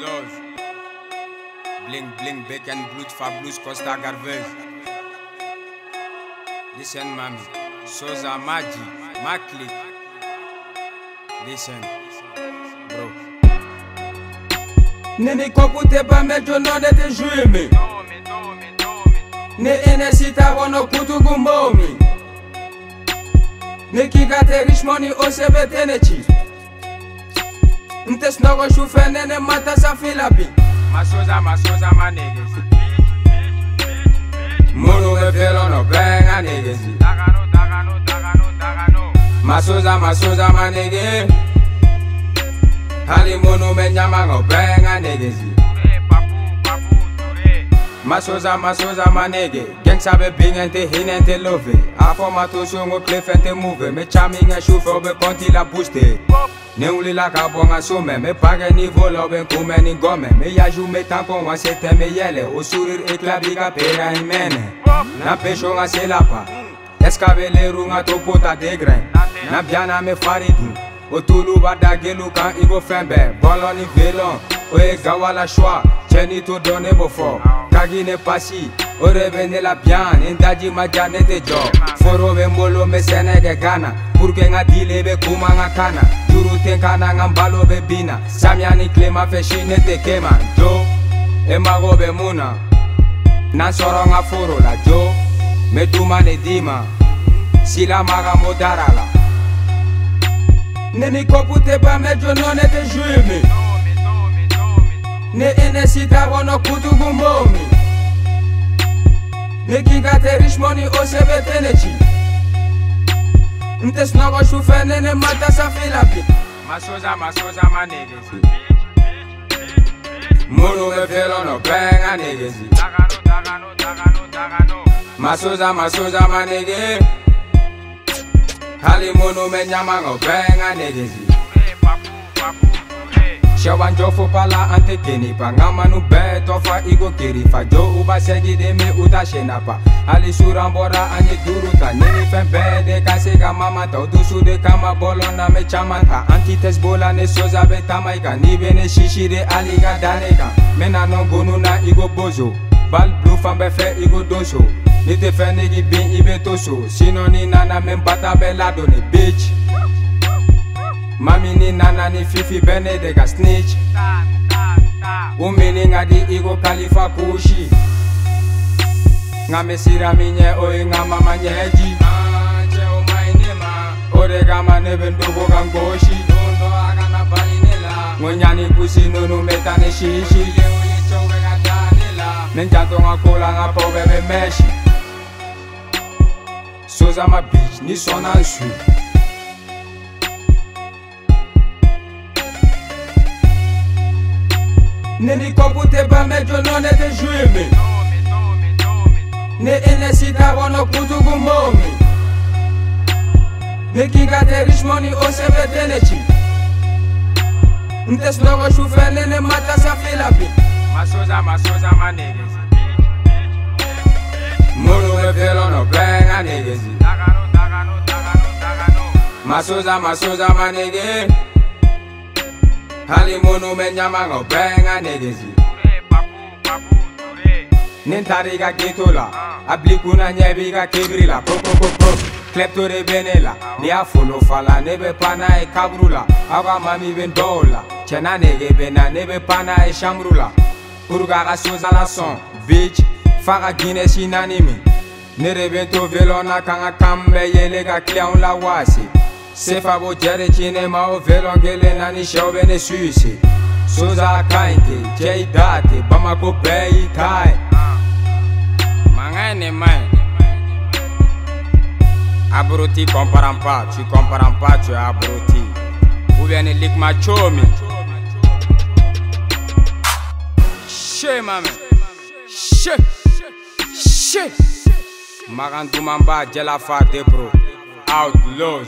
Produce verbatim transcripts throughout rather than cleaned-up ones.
Outlaws. Bling bling back and bloed Fabulous Costa Garvez. Listen mami, Soza Maji, Makli. Listen, bro. Nini kopu te ba mejo non ete juimi. Ne ene sita wono kutu gumbomi. Ne kikate rich money o sebe tenechi. Nte snogo shufe nene mata sa filapi. Masoza, masoza, ma niggas. Munu me velo no benga niggas. Dagano, dagano, dagano, dagano. Masoza, masoza, ma niggas. Hali munu me nyama no benga niggas. Masoza, masoza, ma nigga. Gang sabe bing ente hin ente love. Afo mato songo cliff ente move. Me charming a chauffeur be konti la booste. Ne uli la kabonga some. Me page niveau lo ben kume ni gome. Me yaju me tanko wan sete me yele. O sourire éclat biga pera in mene. Na pecho nga se lapa. Escabeleru nga topota de grain. Na biana me faridu. O tulu bada gelu kan igo fembe. Bolon ni velon. O e gawala choix. Cheni to donne bofo. Kagi ne pasi. O revene la bien. Indaji majane te jo. Foro be mbolo me senege gana. Purke nga dile be kuma nga kana. Juru tenkana nga mbalo be bina. Samyani klema feshine te kema. Jo, e mago be muna. Nan soro nga foro la jo. Me duma ne dima. Sila maga modarala. Nini kopu te ba mejo non ete juimi. Ne ene sita wono kutu gumbomi. Ne kikate rich money o sebe tenechi. Nte snogo shufe nene mata sa filapi. Masoza, masoza, ma niggas. Munu me velo no benga niggas. Dagano, dagano, dagano, dagano. Masoza, masoza, ma niggas. Hali munu me nyama no benga niggas. Shawan jofo pala ante keni pa ngama nu beto fa igo kiri fa jo uba segi de me uta shenapa ali surambora anye duruta nini fembe de kasega mama ta udusu de kama bolona me chamata antites bola ne soza beta maika ni bene shishire aliga daneka mena no gonu na igo bozo bal blue fambe fe igo doso ni te fe negi bin ibe toso sino ni nana men bata belado ni bitch. Mami ni nana ni fifi bene de ga snitch. Umini nga di igo kalifa kushi. Nga mesira minye oe nga mama nyeji. Che o mainema. Ore gama nebe ndogo gangoshi. Dondo aga na balinela. Ngonyani kusi nunu metane shishi. Ile ule chonge nga danela. Nenjanto nga kola nga po bebe meshi. Soza ma bitch ni sona nshu. Nini kopu te ba mejo non ete juimi. Ne ene sita wono kutu gumbomi. Ne kikate rich money o sebe tenechi. Nte snogo shufe nene mata sa filapi. Masoza, masoza, ma niggas. Munu me velo no benga niggas. Dagano, dagano, dagano, dagano. Masoza, masoza, ma niggas. Hali munu me nyama no benga niggas. Nintari ga getola. Ablikuna nyebi ga kebrila. Pro pro pro pro. Kleptore benela. Ni a follow fala. Nebe pana e kabrula. Awa mami ben dola. Chena nege bena. Nebe pana e shamrula. Purga ga soza la son. Bitch. Faga Guinness inanimi. Nere bento velona kanga kambe yele ga cleon la wasi. Sefa bo jere chine ma o velongele nani show bene suisi. Soza kainte, jay date, Bamako bay tai. Mangane man. Abruti comparam pas, tu comparam pas, tu es abruti. Ou bien lik machomi. Che mame. Che. Che. Magandu mamba jela fa de bro. Outlaws.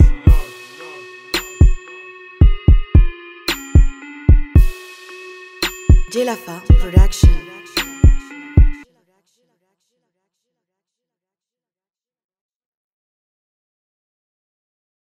Jelafa Production.